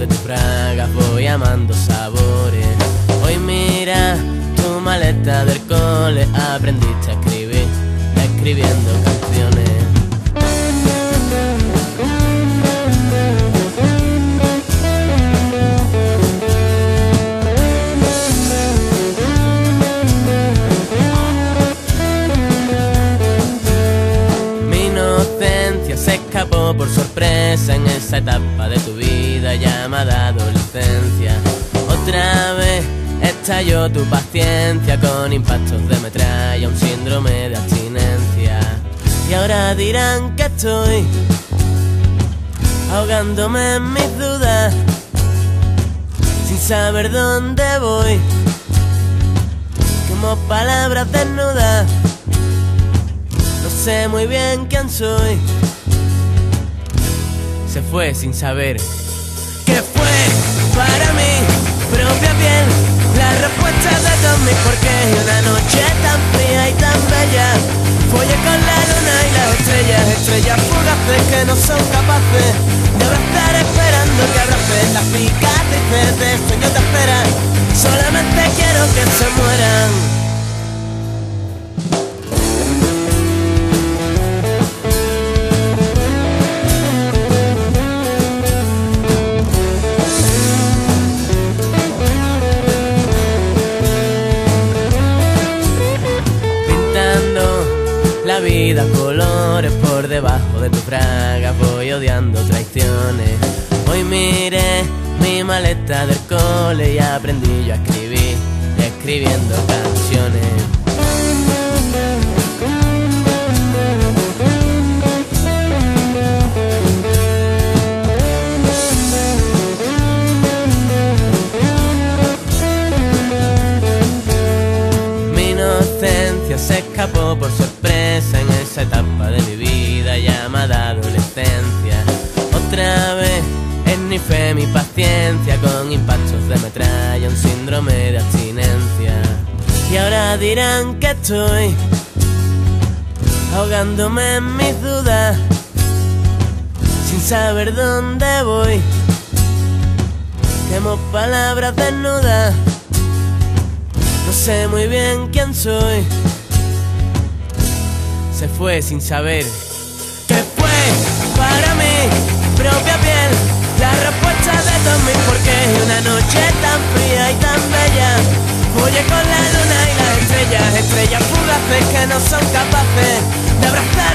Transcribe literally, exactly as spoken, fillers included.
de tus bragas voy amando sabores. Hoy mira tu maleta del cole, aprendiste a escribir, escribiendo canciones. Se escapó por sorpresa en esa etapa de tu vida llamada adolescencia. Otra vez estalló tu paciencia con impactos de metralla, un síndrome de abstinencia. Y ahora dirán que estoy ahogándome en mis dudas, sin saber dónde voy, como palabras desnudas. No sé muy bien quién soy. Se fue sin saber qué fue para mí, propia piel, la respuesta de todos mis porqués. Y una noche tan fría y tan bella, follé con la luna y las estrellas, estrellas fugaces que no son capaces de abrazar esperando que abraces las cicatrices de sueños de espera. Solamente quiero que se mueran. La vida colores por debajo de tus bragas, voy odiando traiciones. Hoy miré mi maleta del cole y aprendí yo a escribir, escribiendo canciones. Mi inocencia se escapó por sorpresa en esa etapa de mi vida llamada adolescencia. Otra vez esnifé mi paciencia con impactos de metralla, un síndrome de abstinencia. Y ahora dirán que estoy ahogándome en mis dudas, sin saber dónde voy, quemo palabras desnudas. No sé muy bien quién soy. Se fue sin saber qué fue para mí, propia piel, la respuesta de todos mis porqués. Y una noche tan fría y tan bella, follé con la luna y las estrellas, estrellas fugaces que no son capaces de abrazar